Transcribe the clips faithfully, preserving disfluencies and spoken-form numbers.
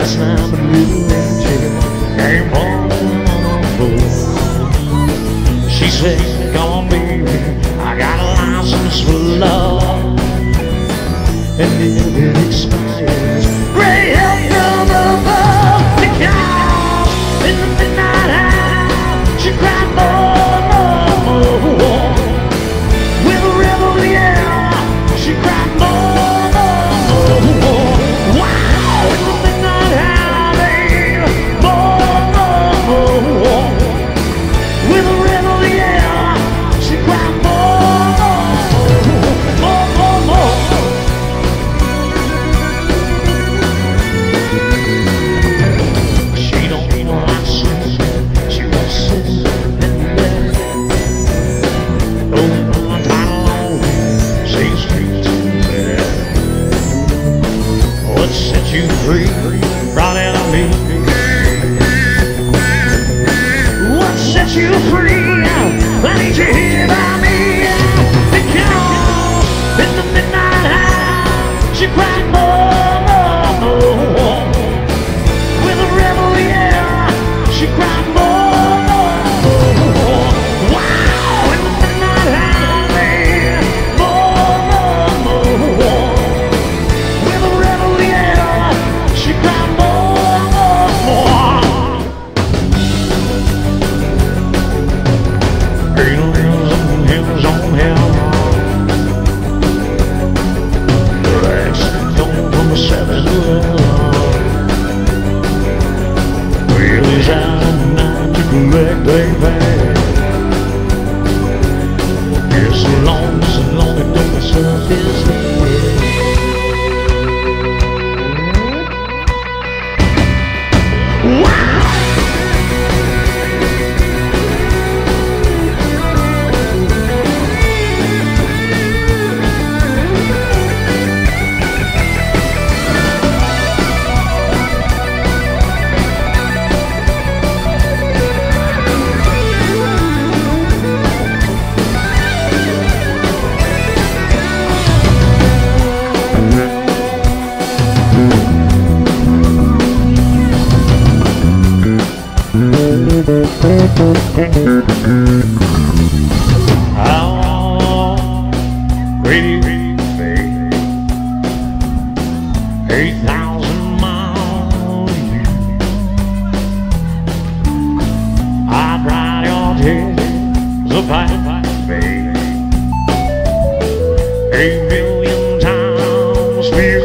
last night, but little angel came home on a boat. She said, come on baby, I got a license for love, and if it expires, pray help from above. Because in the midnight hour, she cried more, more, more. With a rebel yell, she cried more, more, more. Wow, in the midnight hour, babe, more, more, more. With a rebel yell, she cried more, more, more, more, more. She don't know I said she was sitting in bed. Oh, my title, say straight to bed. What set you free brought out of me? What set you free? I need you here by me. Because in the midnight hour, she cried more, more, more. With a rebel yell, she cried more, more, more. Wow, in the midnight hour, babe, more, more, more. With a rebel yell, she cried more, more, more. Hills on hills on hills, rags come from the savage world. Well, he's out at night to collect their pay. Yes, so long, so long it don't serve his head. Wow! How ready, baby? Eight thousand miles. I'd ride your tears apart, baby. Eight million times for you.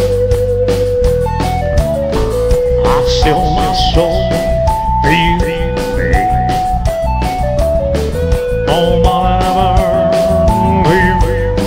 I'd sell my soul for you. All my love for you.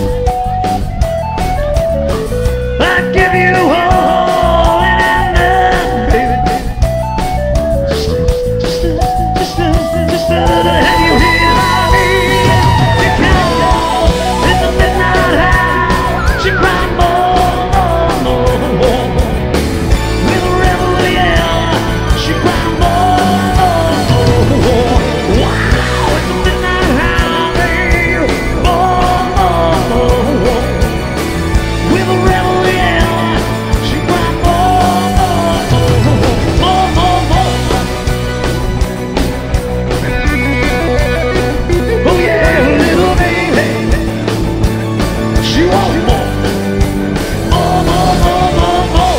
I'd give you all and nothing, baby. Just, just, just, just to have you here by me. Because in the midnight hour, she cried more, more, more. With a rebel yell, she cried more, more, more. Wow, in the midnight hour, babe, more, more, more. With a rebel yell, she cried more, more, more, more, more. Oh yeah, little baby, she wants more, more, more, more, more, more.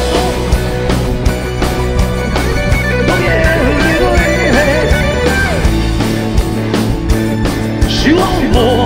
Oh yeah, little baby, she wants more.